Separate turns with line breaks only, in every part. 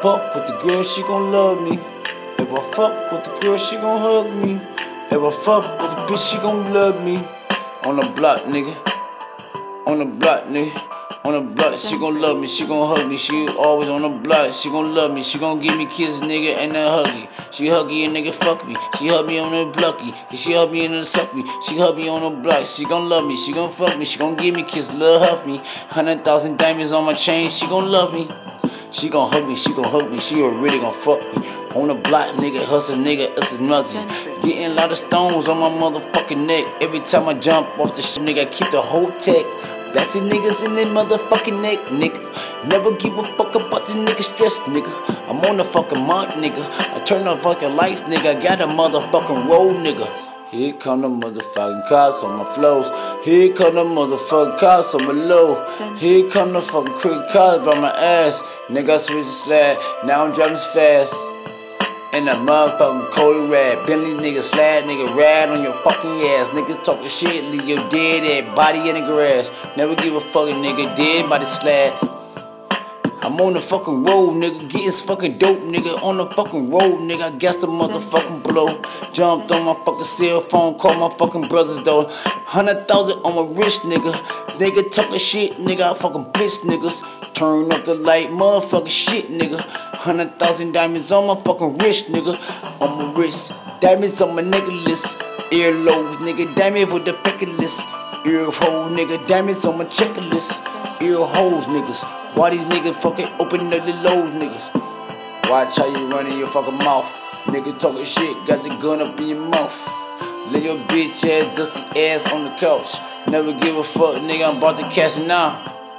fuck with the girl, she gon' love me. If I fuck with the girl, she gon' hug me. If I fuck with the bitch, she gon' love me. On the block, nigga. On the block, nigga. On the block, she gon' love me, she gon' hug me. She always on the block, she gon' love me. She gon' give me kisses, nigga, and a huggy. She huggy and nigga fuck me. She hug me on the blocky. She hug me and the suck me. She hug me on the block. She gon' love me, she gon' fuck me. She gon' give me kisses, little huff me. 100,000 diamonds on my chain, she gon' love me. She gon' hug me, she gon' hug me. She really gon' fuck me. On the block, nigga, hustle, nigga, it's nothing. Getting a lot of stones on my motherfucking neck. Every time I jump off the shit, nigga, I keep the whole tech. Blasting niggas in their motherfucking neck, nigga. Never give a fuck about the nigga stress, nigga. I'm on the fucking mark, nigga. I turn the fucking lights, nigga. I got a motherfucking roll, nigga. Here come the motherfucking cops on my flows. Here come the motherfucking cops on my low. Here come the fucking quick cops by my ass. Nigga, I switch the slab. Now I'm driving fast. And that motherfucking Cody Rad, Bentley nigga, slad nigga, rad on your fucking ass. Niggas talking shit, leave your dead ass body in the grass. Never give a fucking nigga dead by the slads. I'm on the fucking road, nigga, getting fucking dope, nigga. On the fucking road, nigga, I guess the motherfucking blow. Jumped on my fucking cell phone, called my fucking brothers though. 100,000 on my wrist, nigga. Nigga talking shit, nigga, I fucking bitch niggas. Turn up the light, motherfucking shit, nigga. 100,000 diamonds on my fucking wrist, nigga. On my wrist, diamonds on my necklace. Earlobes, nigga, diamonds with the peckless. Ear hole, nigga, diamonds on my checklist. Ear holes, niggas. Why these niggas fucking open up the loads, niggas? Watch how you run in your fucking mouth. Niggas talking shit, got the gun up in your mouth. Lay your bitch ass, dusty ass on the couch. Never give a fuck, nigga, I'm about to cash it now.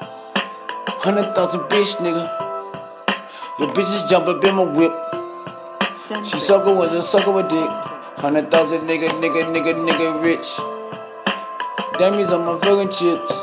100,000 bitch, nigga. Your bitches jump up in my whip. She sucker with a sucker with dick. 100,000 nigga rich. Diamonds on my fucking chips.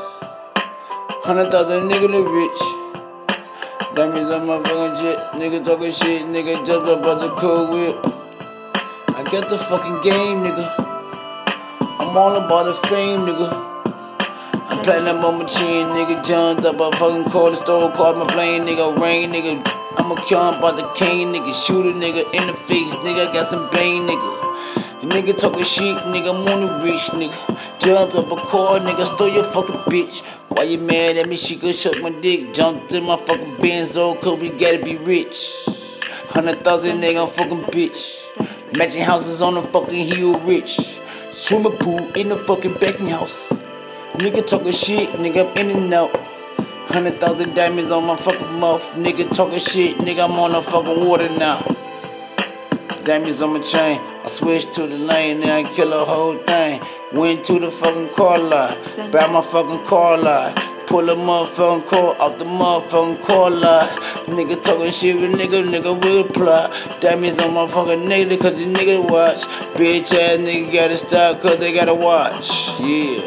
100,000 nigga rich. Diamonds on my fucking jet. Nigga talking shit, nigga just about the cold whip. I got the fucking game, nigga. I'm all about the fame, nigga. I'm platinum on my chin, nigga. Jumped up, I fucking called the store, called my plane, nigga. Rain, nigga. I'm a count about the cane, nigga. Shoot a nigga in the face, nigga. I got some bang, nigga. Nigga talking shit, nigga. I'm on the rich, nigga. Jumped up a car, nigga. Stole your fucking bitch. Why you mad at me? She could suck my dick. Jumped in my fucking Benzo, cause we gotta be rich. 100,000 nigga, I'm fucking bitch. Matching houses on the fucking hill, rich. Swimming pool in the fucking backing house. Nigga talking shit, nigga, I'm in and out. 100,000 diamonds on my fucking mouth. Nigga talking shit, nigga, I'm on the fucking water now. Diamonds on my chain. I switched to the lane, then I kill a whole thing. Went to the fucking car lot, buy my fucking car lot. Pull a motherfucking car out the motherfucking car lot. Nigga talking shit with nigga will reply. Diamonds on my fucking nigga, cause the nigga watch. Bitch ass nigga gotta stop, cause they gotta watch. Yeah.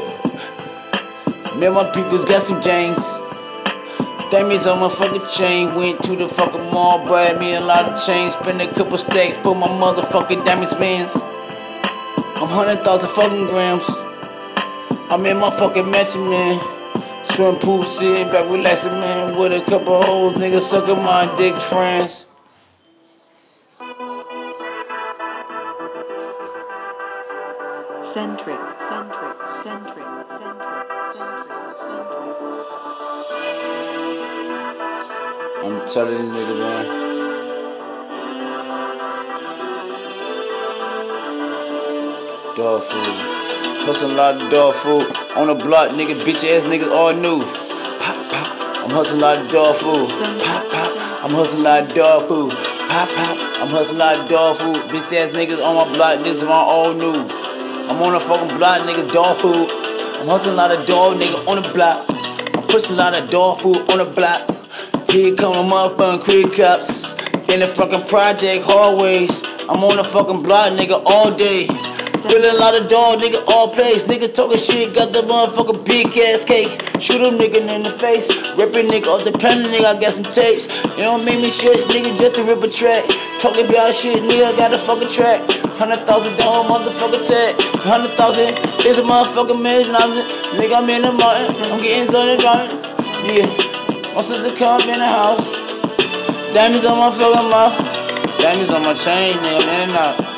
Me and my peoples got some James. Diamonds on my fucking chain. Went to the fucking mall, buy me a lot of chains. Spend a couple stacks for my motherfucking diamond spins. I'm 100,000 fucking grams. I'm in my fucking mansion, man. Swim pool, sitting back, relaxing, man. With a couple hoes, niggas sucking my dick, friends.
Centric.
I'm telling you, nigga, man. Dog food. Hustling a lot of dog food. On the block, nigga, bitch ass niggas all new. Pop, pop. I'm hustling a lot of dog food. Pop, pop. I'm hustling a lot of dog food. Pop, pop. I'm hustling a lot of dog food. Bitch ass niggas on my block, this is my all new. I'm on the fucking block, nigga, dog food. I'm hustling a lot of dog, nigga, on the block. I'm pushing a lot of dog food on the block. Here come the motherfucking quick cops. In the fucking project hallways. I'm on the fucking block, nigga, all day. Feeling a lot of dog, nigga, all place. Nigga talking shit, got the motherfucking big ass cake. Shoot a nigga in the face. Rip a nigga off the pen, nigga, I got some tapes. You don't make me shit, nigga, just to rip a track. Talking about shit, nigga, I got a fucking track. 100,000 down, motherfucking tag. 100,000, it's a motherfucking million. Nigga, I'm in the mountain, I'm getting something right. Yeah, my sister come in the house. Diamonds on my fucking mouth. Diamonds on my chain, nigga, I'm in and out.